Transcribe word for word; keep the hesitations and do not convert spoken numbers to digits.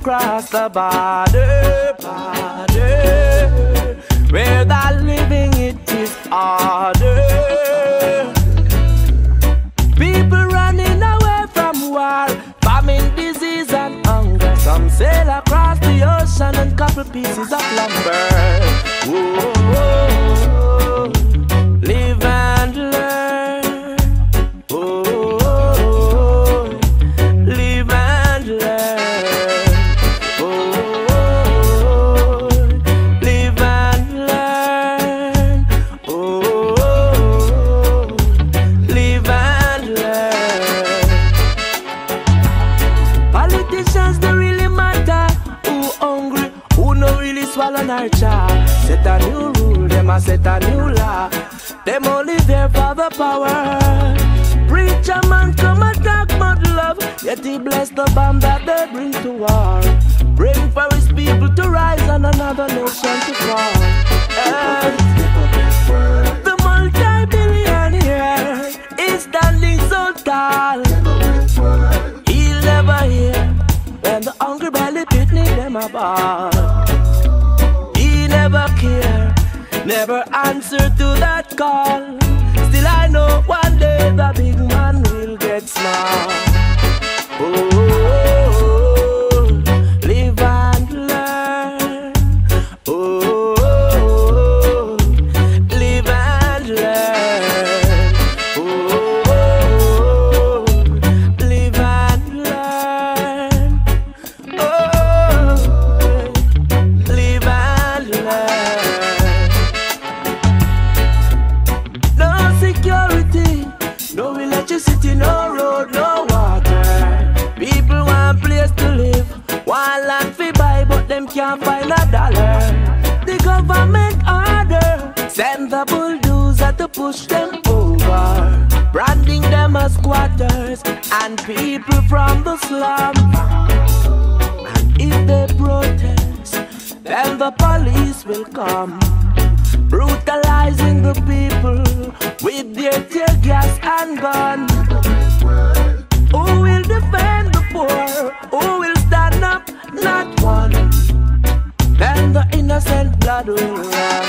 across the border, border, where the living it is harder. People running away from war, famine, disease and hunger. Some sail across the ocean and couple pieces of lumber. Whoa, whoa, whoa. Live and learn. Whoa, whoa, whoa. Live and learn. Whoa, whoa, whoa. Live and learn. Whoa, whoa, whoa. Live and learn. Politicians don't really matter. Who hungry, who no really swallow nurture. Set a new rule, them a set a new law. Them only there for the power. Preacher man come attack but love, yet he bless the bomb that they bring to war. Bring for his people to rise and another nation to fall. And the multi-billionaire is standing so tall. He'll never hear when the hungry belly picnic them about. He never care, never answer to that call. Still I know one day the big man will get small. Oh, oh, oh, live and learn. Oh, oh, oh, live and learn. Oh, oh, oh, live and learn. Oh, live and learn. No security, no electricity, no road, no water. People want a place to live, want land fi buy, but them can't find a dollar. The government order send the bulldozer to push them over, branding them as squatters and people from the slum. And if they protest, then the police will come, brutalizing the people with their tear gas and gun. Who will defend the poor? Who will stand up? Not one. Then the innocent blood will run.